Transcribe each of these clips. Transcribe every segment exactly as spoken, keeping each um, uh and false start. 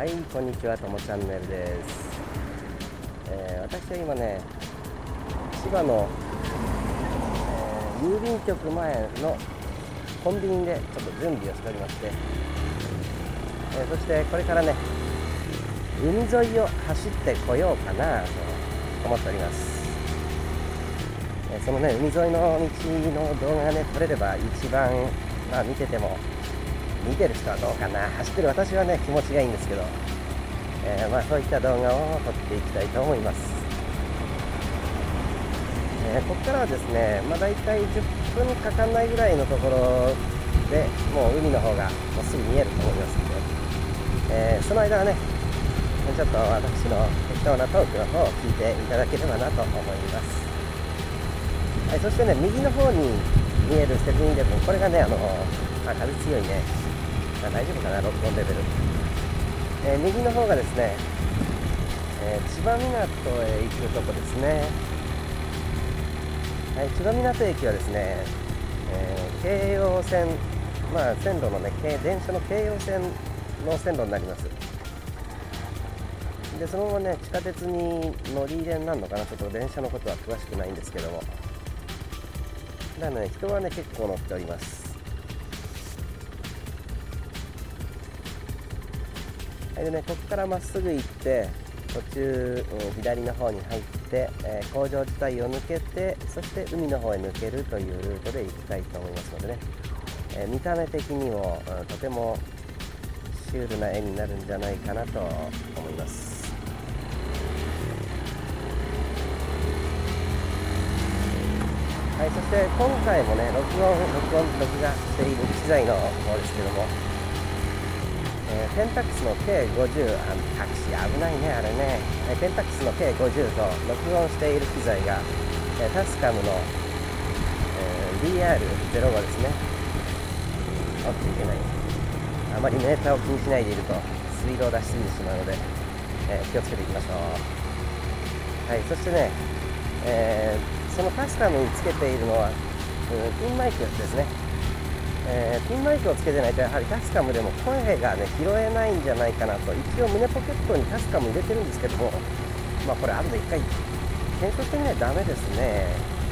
はい、こんにちは、ともチャンネルです。えー、私は今ね、千葉の、えー、郵便局前のコンビニでちょっと準備をしておりまして、えー、そしてこれからね、海沿いを走ってこようかなと思っております。えー、そのね、海沿いの道の動画がね、撮れれば一番、まあ、見てても、見てる人はどうかな、走ってる私はね気持ちがいいんですけど、えー、まあそういった動画を撮っていきたいと思います。えー、ここからはですね、まあ、大体じゅっぷんかかんないぐらいのところでもう海の方がもうすぐ見えると思いますので、えー、その間はねちょっと私の適当なトークの方を聞いていただければなと思います。はい、そしてね、右の方に見えるセブンイレブン、これがね、あのあ風強いね、まあ、大丈夫かな、録音レベル。えー、右の方がですね、えー、千葉みなとへ行くとこですね。はい、千葉みなと駅はですね、えー、京葉線、まあ線路のね、電車の京葉線の線路になります。で、そのままね、地下鉄に乗り入れになるのかな、ちょっと電車のことは詳しくないんですけども。だからね、人はね、結構乗っております。でね、ここからまっすぐ行って途中、うん、左の方に入って、えー、工場地帯を抜けて、そして海の方へ抜けるというルートで行きたいと思いますのでね、えー、見た目的にも、うん、とてもシュールな絵になるんじゃないかなと思います。はい、そして今回もね、録音録音録画している機材の方ですけども、えー、ペンタックスの ケーごじゅう、あのタクシー危ないねあれね、えー、ペンタックスの ケーごじゅう と録音している機材が、えー、タスカムの、えー、ディーアールゼロご ですね。おっといけない、あまりメーターを気にしないでいるとスピードを出しすぎてしまうので、えー、気をつけていきましょう。はい、そしてね、えー、そのタスカムにつけているのは、うん、ピンマイクですね。えー、ピンマイクをつけてないとやはりタスカムでも声がね拾えないんじゃないかなと。一応胸ポケットにタスカム入れてるんですけども、まあこれ後で一回検証してみないとダメですね。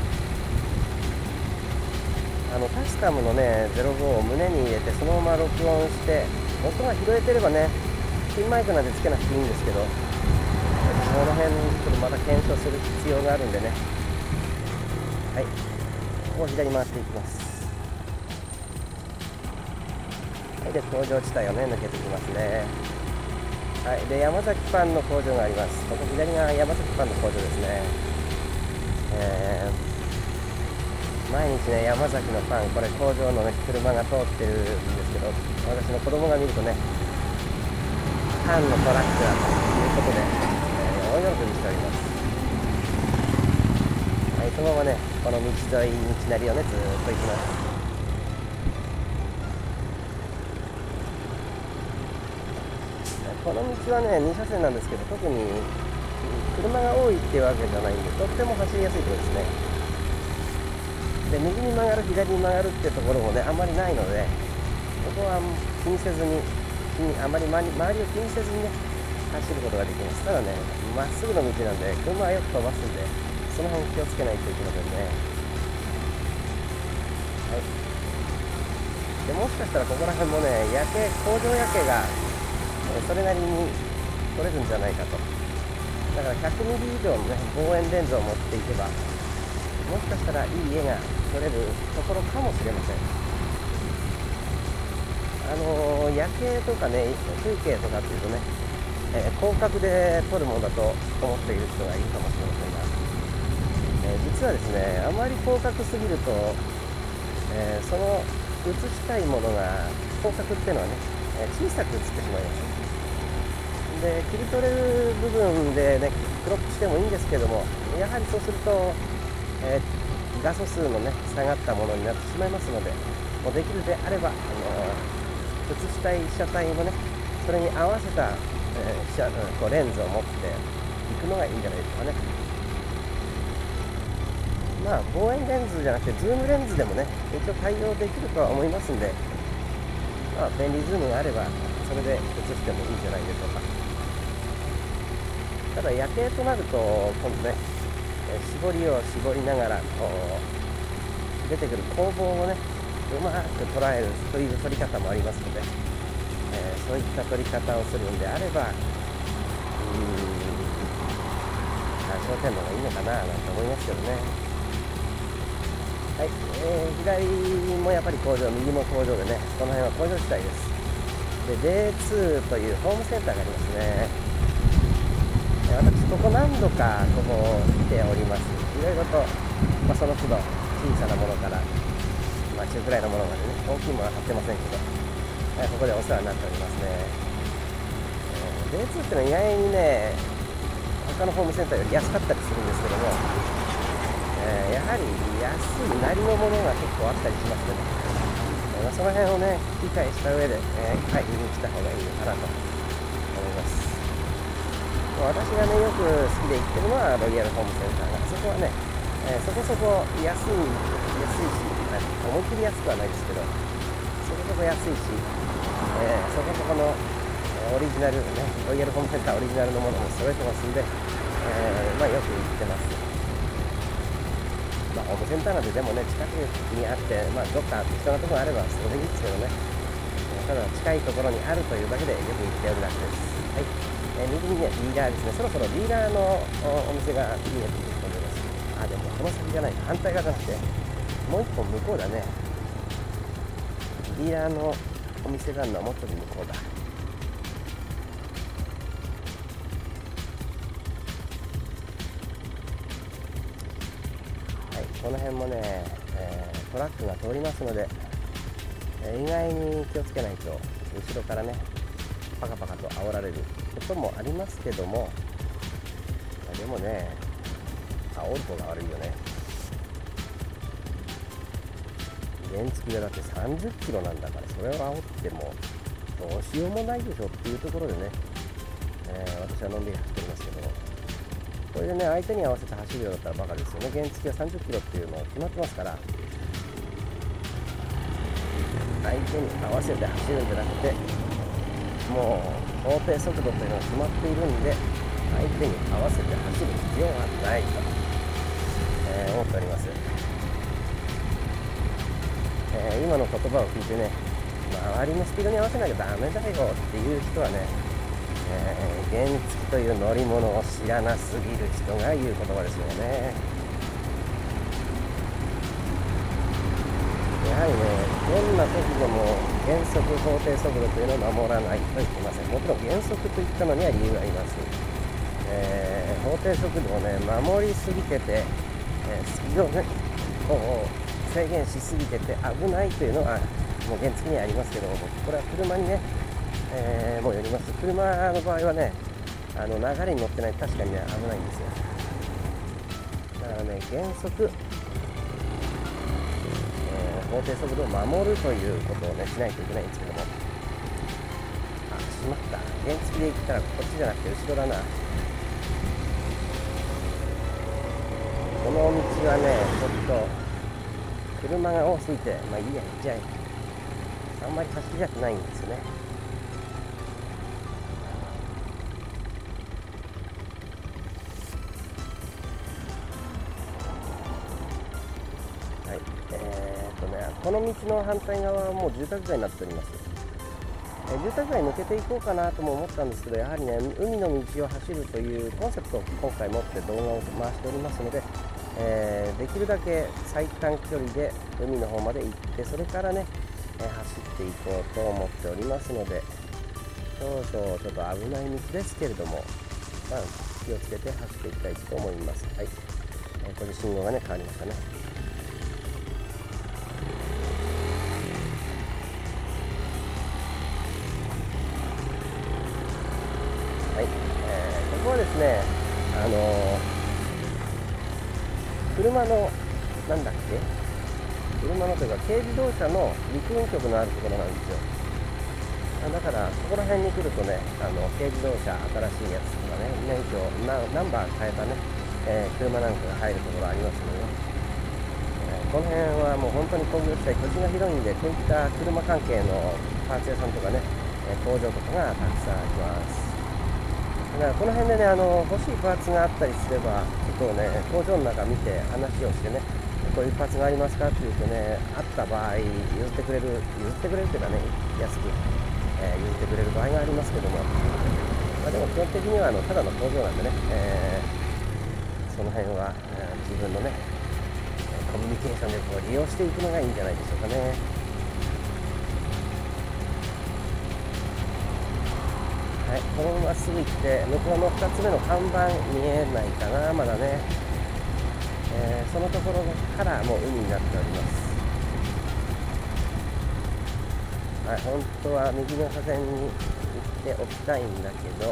あのタスカムのねゼロごを胸に入れてそのまま録音して音が拾えてればね、ピンマイクなんてつけなくていいんですけど、この辺ちょっとまた検証する必要があるんでね。はい、ここを左回っていきます。で、工場地帯をね抜けていきますね。はい、で山崎パンの工場があります。ここ左が山崎パンの工場ですね。えー、毎日ね山崎のパン、これ工場の、ね、車が通ってるんですけど、私の子供が見るとね、パンのトラックだということで、えー、大喜びしております。はい、そのままねこの道沿い道なりをねずーっと行きます。この道はねに車線なんですけど、特に車が多いっていうわけじゃないんで、とっても走りやすいところですね。で、右に曲がる左に曲がるってところもねあんまりないので、ここは気にせずに、気にあまり周りを気にせずにね走ることができます。ただね、まっすぐの道なんで車はよく飛ばすんで、その辺気をつけないといけませんね。はい、でもしかしたらここら辺もね夜景、工場夜景がそれなりに撮れるんじゃないかと。だからひゃくミリ以上のね望遠レンズを持っていけば、もしかしたらいい絵が撮れるところかもしれません。あのー、夜景とかね風景とかっていうとね、えー、広角で撮るものだと思っている人がいるかもしれませんが、えー、実はですね、あまり広角すぎると、えー、その写したいものが広角っていうのはね、えー、小さく写ってしまいます。で、切り取れる部分でねクロップしてもいいんですけども、やはりそうすると、えー、画素数のね下がったものになってしまいますので、もうできるであれば、あのー、写したい被写体もねそれに合わせた、えー、被写こうレンズを持っていくのがいいんじゃないですかね。まあ望遠レンズじゃなくてズームレンズでもね一応対応できるとは思いますんで、まあ、便利ズームがあればそれで移してもいいんじゃないでしょうか。ただ夜景となると今度ね、え絞りを絞りながらこう出てくる光芒をねうまく捉えるという撮り方もありますので、えー、そういった撮り方をするんであれば、うーん、焦点の方がいいのかななんて思いますけどね。はい、えー、左もやっぱり工場、右も工場でね、この辺は工場地帯です。で デイツー というホームセンターがありますね。私ここ何度かここ来ております。いろいろと、まあ、その都度小さなものから、まあ、中くらいのものまでね、大きいものは買ってませんけど、えー、ここでお世話になっておりますね。えー、デイツー ってのは意外にね、他のホームセンターより安かったりするんですけども、えー、やはり安いなりのものが結構あったりしますので、ね、まあ、その辺をね理解した上で、えー、買いに来た方がいいのかなと思います。私がねよく好きで行ってるのはロイヤルホームセンターが、そこはね、えー、そこそこ安い安いし、思いっきり安くはないですけど、そこそこ安いし、えー、そこそこのオリジナルね、ロイヤルホームセンターオリジナルのものも揃えてますんで、えー、まあよく行ってます。まあ、ホームセンターなんででもね近くにあって、まあ、どっか適当なところあればそれでいいですけどね、ただ近いところにあるというだけでよく行っておるだけです。はい、えー、右にねディーラーですね。そろそろディーラーのお店が見えてくると思います。あ、でもこの先じゃない、反対側じゃなくてもう一本向こうだね。ディーラーのお店があるのはもうちょっと向こうだ。この辺もね、えー、トラックが通りますので、えー、意外に気をつけないと後ろからねパカパカと煽られることもありますけども、でもね煽る方が悪いよね。原付がだってさんじゅっキロなんだから、それを煽ってもどうしようもないでしょっていうところでね、えー、私はのんびり走っておりますけども、これでね相手に合わせて走るようだったらバカですよね。原付はさんじゅっキロっていうのは決まってますから、相手に合わせて走るんじゃなくて、もう法定速度というのが決まっているんで、相手に合わせて走る必要はないと、えー、思っております。えー、今の言葉を聞いてね、周りのスピードに合わせなきゃダメだよっていう人はね、えー、原付という乗り物を知らなすぎる人が言う言葉ですよね。やはりね、どんな時でも原則法定速度というのを守らないといけません。もちろん原則といったのには理由があります。えー、法定速度をね守りすぎてて、えー、スピードをねこう制限しすぎてて危ないというのはもう原付にはありますけども、これは車にねえー、もうよります。車の場合はね、あの流れに乗ってないと確かにね危ないんですよ。だからね原則、えー、法定速度を守るということをねしないといけないんですけども、あ、しまった、原付で行ったらこっちじゃなくて後ろだな。この道はねちょっと車が多すぎて、まあいいや、じゃああんまり走りたくないんですよね。この道の反対側はもう住宅街になっております。え住宅街抜けていこうかなとも思ったんですけど、やはりね海の道を走るというコンセプトを今回持って動画を回しておりますので、えー、できるだけ最短距離で海の方まで行って、それからね、えー、走っていこうと思っておりますので、少々ちょっと危ない道ですけれども、まあ、気をつけて走っていきたいと思います。はい、えー、これで信号がね変わりましたね。はい、えー、ここはですね、あのー、車のなんだっけ車のというか軽自動車の陸運局のあるところなんですよ。だからここら辺に来るとね、あの軽自動車新しいやつとかね、免許ナナンバー変えたね、えー、車なんかが入るところありますので、ね、えー、この辺はもう本当に工業地帯、土地が広いんで、こういった車関係のパーツ屋さんとかね、 えー、工場とかがたくさんあります。だからこの辺でね、あの欲しいパーツがあったりすれば、ちょっとね、工場の中見て話をしてね、こういうパーツがありますかっていうとね、あった場合、譲ってくれる、譲ってくれるというかね、安く、えー、譲ってくれる場合がありますけども、まあ、でも基本的にはあのただの工場なんでね、えー、その辺は、えー、自分のね、コミュニケーションでこう利用していくのがいいんじゃないでしょうかね。はい、このまままっすぐ行って向こうのふたつめの看板見えないかな、まだね、えー、そのところからもう海になっております。はい、本当は右の車線に行っておきたいんだけど、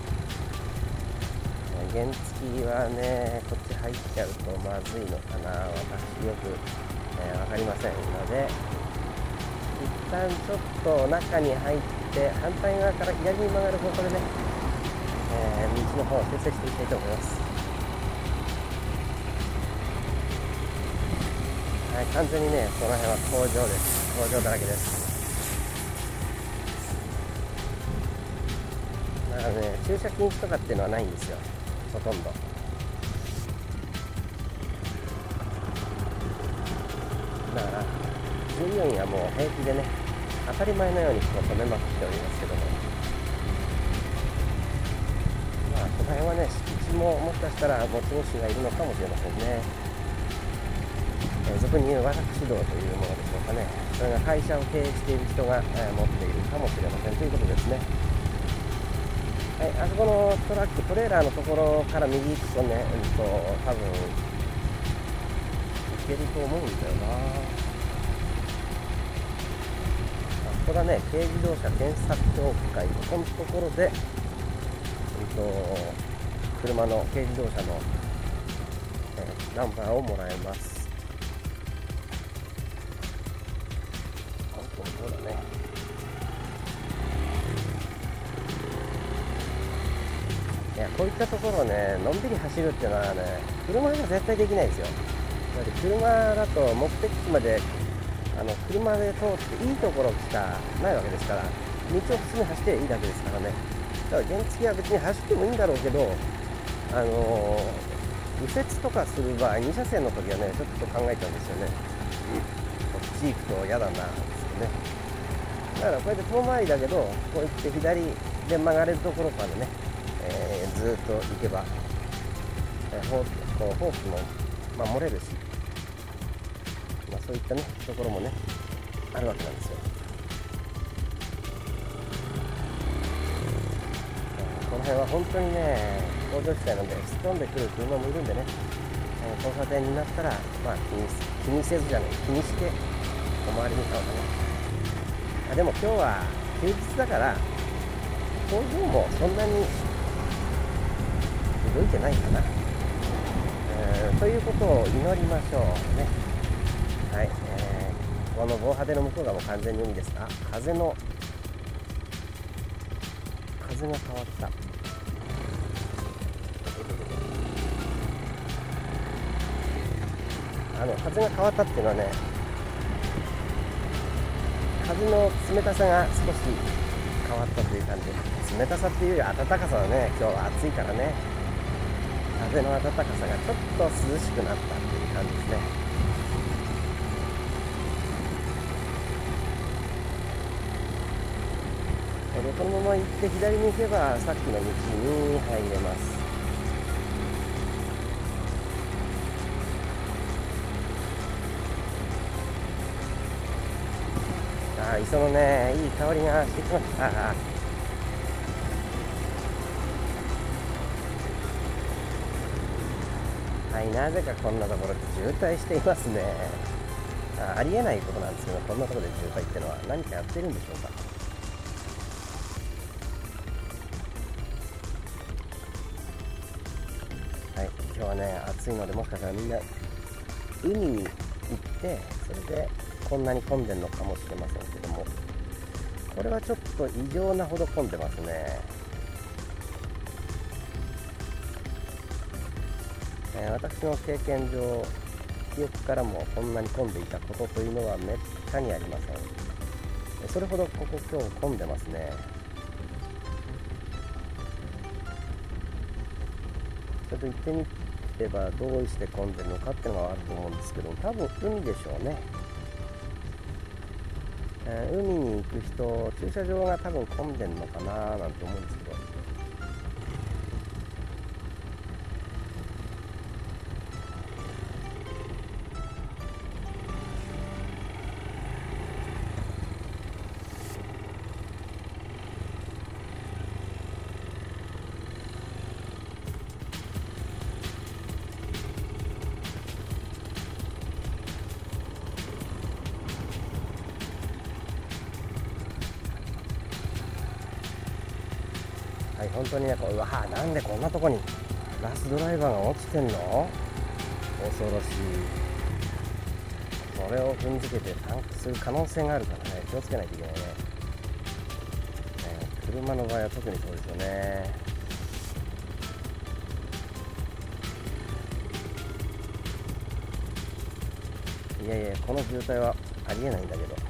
原付はね、こっち入っちゃうとまずいのかな、私よく、えー、分かりませんので、一旦ちょっと中に入って反対側から左に曲がる方向でね、えー、道の方を修正していきたいと思います。はい、完全にね、この辺は工場です。工場だらけです。だからね、駐車禁止とかっていうのはないんですよ、ほとんど。だから従業員はもう平気でね、当たり前のようにこう止めまくっておりますけども、まあこの辺はね、敷地ももしかしたら持ち主がいるのかもしれませんね。えー、俗に言う私道というものでしょうかね。それが会社を経営している人が、えー、持っているかもしれませんということですね。はい、あそこのトラック、トレーラーのところから右行くとね、うんと、多分行けると思うんだよな。あそこだね、軽自動車検査協会、このところで、うんと、車の軽自動車の、えー、ナンバーをもらえます。そうだね。いや、こういったところをね、のんびり走るっていうのはね、車じゃ絶対できないですよ。だって車だと目的地まであの車で通っていいところしかないわけですから、道を普通に走っていいだけですからね。だから原付は別に走ってもいいんだろうけど、あのー、右折とかする場合、に車線の時はね、ちょっと考えちゃうんですよね。こっち行くと嫌だなですよね。だからこうやって遠回りだけど、こう行って左で曲がれるところまでね、えー、ずっと行けば、えー、ホースも守れるし、まあ、そういったねところもねあるわけなんですよ。この辺は本当にね、工場地帯なんで突っ込んでくる車もいるんでね、えー、交差点になったら、まあ、気に気にせずじゃない気にしてお回りに行ったのかね。あでも今日は休日だから工場もそんなに動いてないかな、えー、ということを祈りましょうね。はい、えー、この防波堤の向こうがもう完全に海です。あ、風の風が変わった。あの風が変わったっていうのはね、風の冷たさが少し変わったという感じ。冷たさっていうより暖かさだね。今日は暑いからね、風の暖かさがちょっと涼しくなったっていう感じですね。でこのまま行って左に行けばさっきの道に入れます。ああ、磯のね、いい香りがしてきました。はい、なぜかこんなところで渋滞していますね。 あ, ありえないことなんですけど、こんなところで渋滞ってのは何かやってるんでしょうか。はい、今日はね暑いので、もしかしたらみんな海に行ってそれでこんなに混んでるのかもしれませんけども、これはちょっと異常なほど混んでますね。えー、私の経験上、記憶からもこんなに混んでいたことというのはめったにありません。 それほどここ今日混んでますね。ちょっと行ってみればどうして混んでるのかっていうのがあると思うんですけど、多分海でしょうね。えー、海に行く人、駐車場が多分混んでるのかななんて思うんですけど、はい、本当にね、こう、うわー、なんでこんなとこにガスドライバーが落ちてんの？恐ろしい。それを踏んづけてパンクする可能性があるからね、気をつけないといけないね。えー、車の場合は特にそうですよね。いやいや、この渋滞はありえないんだけど。